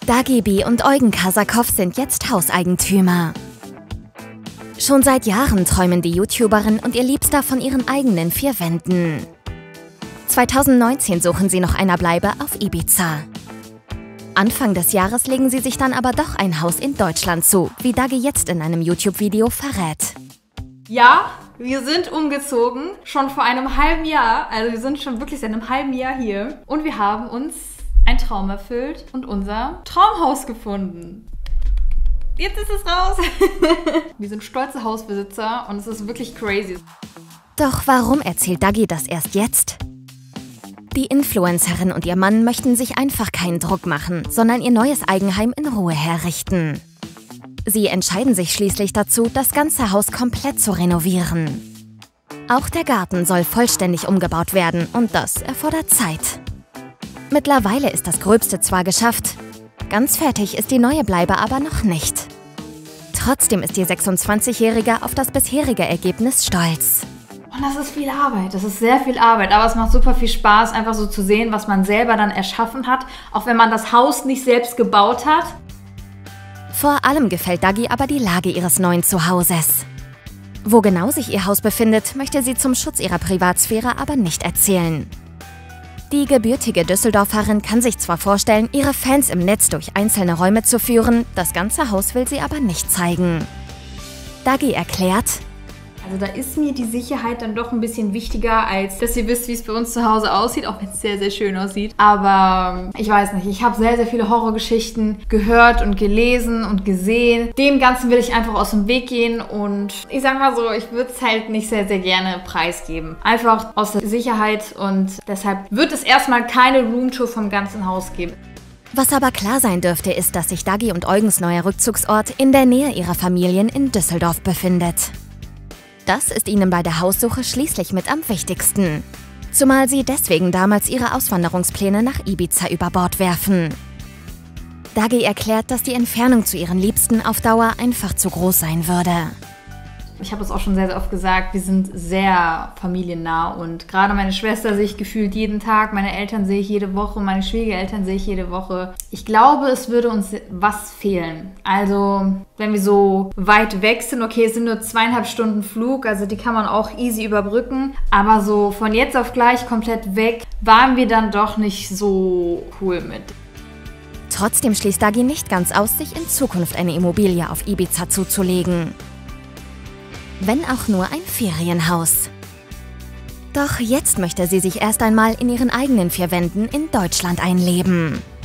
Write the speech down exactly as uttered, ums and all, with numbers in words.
Dagi B. und Eugen Kasakow sind jetzt Hauseigentümer. Schon seit Jahren träumen die YouTuberin und ihr Liebster von ihren eigenen vier Wänden. zweitausendneunzehn suchen sie noch einer Bleibe auf Ibiza. Anfang des Jahres legen sie sich dann aber doch ein Haus in Deutschland zu, wie Dagi jetzt in einem YouTube-Video verrät. Ja, wir sind umgezogen, schon vor einem halben Jahr. Also wir sind schon wirklich seit einem halben Jahr hier. Und wir haben uns einen Traum erfüllt und unser Traumhaus gefunden. Jetzt ist es raus. Wir sind stolze Hausbesitzer und es ist wirklich crazy. Doch warum erzählt Dagi das erst jetzt? Die Influencerin und ihr Mann möchten sich einfach keinen Druck machen, sondern ihr neues Eigenheim in Ruhe herrichten. Sie entscheiden sich schließlich dazu, das ganze Haus komplett zu renovieren. Auch der Garten soll vollständig umgebaut werden und das erfordert Zeit. Mittlerweile ist das Gröbste zwar geschafft, ganz fertig ist die neue Bleibe aber noch nicht. Trotzdem ist die sechsundzwanzigjährige auf das bisherige Ergebnis stolz. Und das ist viel Arbeit, das ist sehr viel Arbeit, aber es macht super viel Spaß, einfach so zu sehen, was man selber dann erschaffen hat, auch wenn man das Haus nicht selbst gebaut hat. Vor allem gefällt Dagi aber die Lage ihres neuen Zuhauses. Wo genau sich ihr Haus befindet, möchte sie zum Schutz ihrer Privatsphäre aber nicht erzählen. Die gebürtige Düsseldorferin kann sich zwar vorstellen, ihre Fans im Netz durch einzelne Räume zu führen, das ganze Haus will sie aber nicht zeigen. Dagi erklärt: Also da ist mir die Sicherheit dann doch ein bisschen wichtiger, als dass ihr wisst, wie es bei uns zu Hause aussieht, auch wenn es sehr, sehr schön aussieht. Aber ich weiß nicht, ich habe sehr, sehr viele Horrorgeschichten gehört und gelesen und gesehen. Dem Ganzen will ich einfach aus dem Weg gehen und ich sag mal so, ich würde es halt nicht sehr, sehr gerne preisgeben. Einfach aus der Sicherheit und deshalb wird es erstmal keine Roomtour vom ganzen Haus geben. Was aber klar sein dürfte, ist, dass sich Dagi und Eugens neuer Rückzugsort in der Nähe ihrer Familien in Düsseldorf befindet. Das ist ihnen bei der Haussuche schließlich mit am wichtigsten. Zumal sie deswegen damals ihre Auswanderungspläne nach Ibiza über Bord werfen. Dagi erklärt, dass die Entfernung zu ihren Liebsten auf Dauer einfach zu groß sein würde. Ich habe es auch schon sehr, sehr oft gesagt, wir sind sehr familiennah und gerade meine Schwester sehe ich gefühlt jeden Tag, meine Eltern sehe ich jede Woche, meine Schwiegereltern sehe ich jede Woche. Ich glaube, es würde uns was fehlen. Also, wenn wir so weit weg sind, okay, es sind nur zweieinhalb Stunden Flug, also die kann man auch easy überbrücken, aber so von jetzt auf gleich komplett weg, waren wir dann doch nicht so cool mit. Trotzdem schließt Dagi nicht ganz aus, sich in Zukunft eine Immobilie auf Ibiza zuzulegen. Wenn auch nur ein Ferienhaus. Doch jetzt möchte sie sich erst einmal in ihren eigenen vier Wänden in Deutschland einleben.